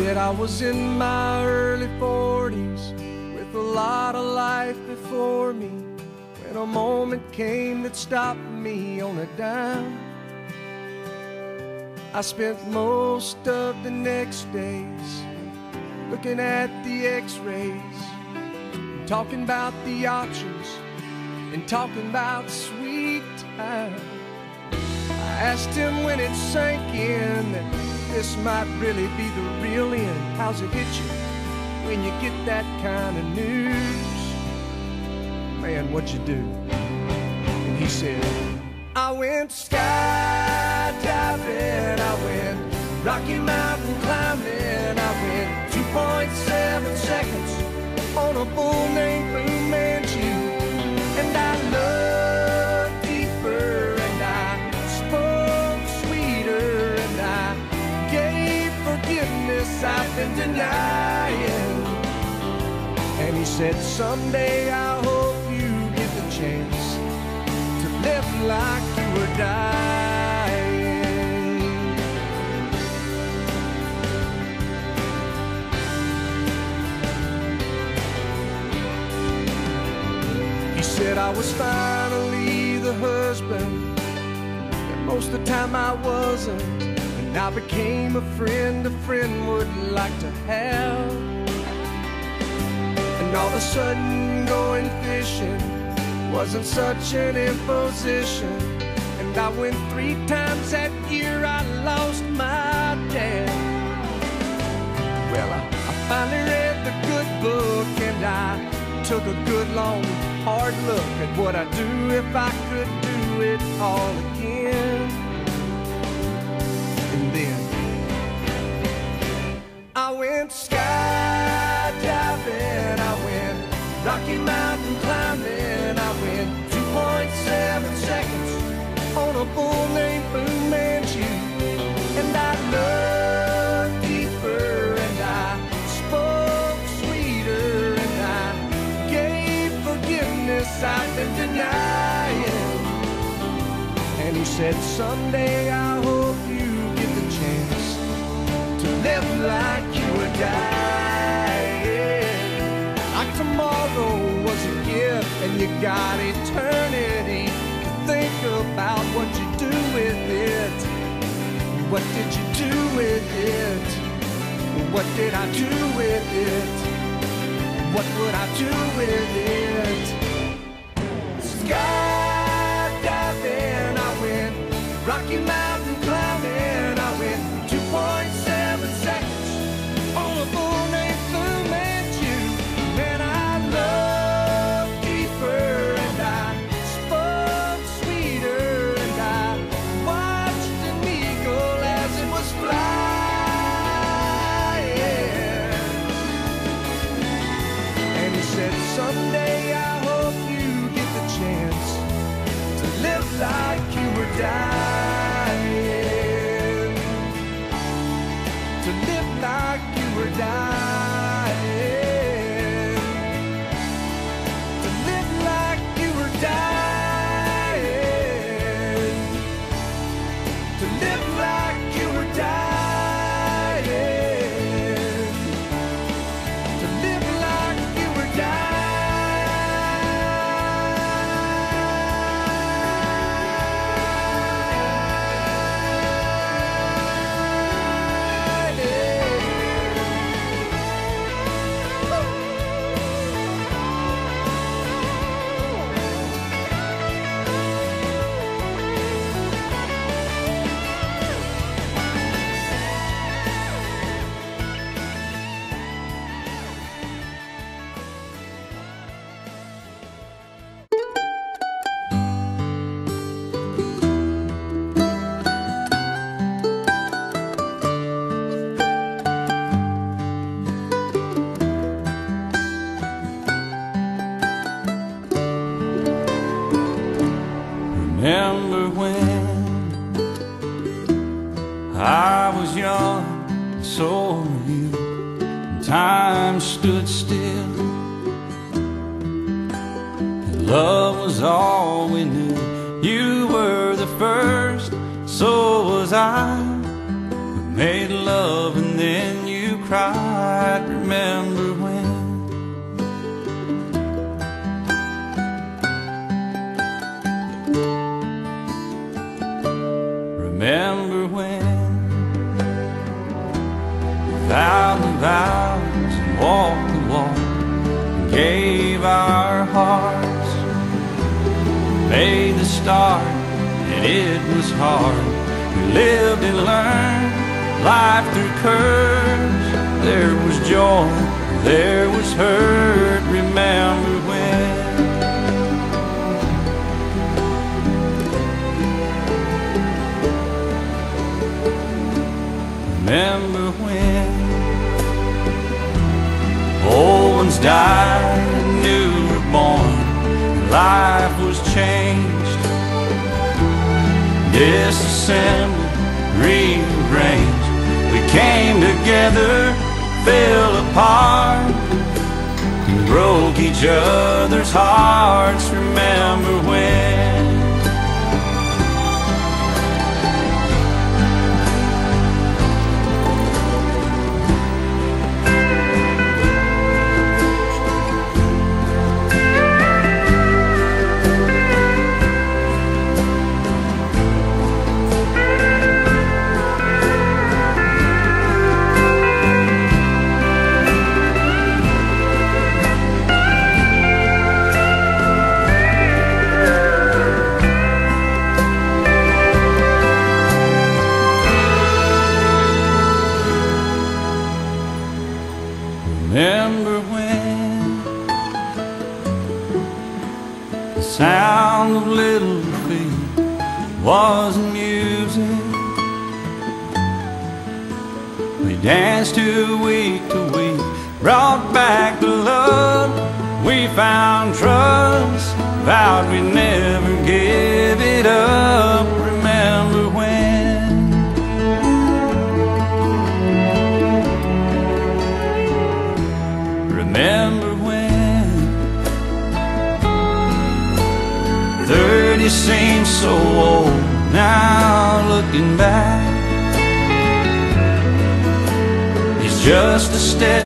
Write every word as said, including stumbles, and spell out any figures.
said I was in my early forties with a lot of life before me, when a moment came that stopped me on a dime. I spent most of the next days looking at the x-rays, talking about the options and talking about sweet time. I asked him when it sank in that this might really be the real end. How's it hit you when you get that kind of news? Man, what'd you do? And he said, I went skydiving, I went Rocky Mountain climbing, I went two point seven seconds on a bull named Fu Manchu. And I loved deeper, and I spoke sweeter, and I gave forgiveness I've been denying. And he said, someday I hope you get the chance to live like you were dying. He said I was finally the husband that most of the time I wasn't, and I became a friend a friend would like to have. And all of a sudden going fishing wasn't such an imposition, and I went three times that year. I lost my dad. Well, I, I finally read the good book, and I took a good long hard look at what I'd do if I could do it all again. And then I went skydiving, I went Rocky Mountain climbing, I went two point seven seconds on a bull named Fu Manchu. And I loved deeper, and I spoke sweeter, and I gave forgiveness I've been denying. And he said, someday I hope you get the chance to live like you were dying. Like tomorrow was a gift and you got eternity to think about what you do with it. What did you do with it? What did I do with it? What would I do with it? Skydiving, I went Rocky Mountain climbing, I went two point seven seconds on a bull named Fu Manchu. Man, I loved deeper, and I spoke sweeter, and I watched an eagle as it was flying. And he said, someday I hope you get the chance to live like you were dying, to live like you were dying, to live like you were dying, to live like you were dying, to live like you were dying. Remember when I was young, and so were you, and time stood still, and love was all we knew. You were the first, so was I. We made love and then you cried. Remember when we vowed the vows and walked the walk and gave our hearts, made the start, and it was hard. We lived and learned life through curves. There was joy, there was hurt. Remember when Remember when old ones died and new were born, and life was changed, disassembled, rearranged. We came together, fell apart, and broke each other's hearts. Remember when Remember when the sound of little feet was music. We danced to week to week, brought back the love. We found trust, vowed we'd never give it up. Remember when Remember when thirty seems so old now, looking back, it's just a step.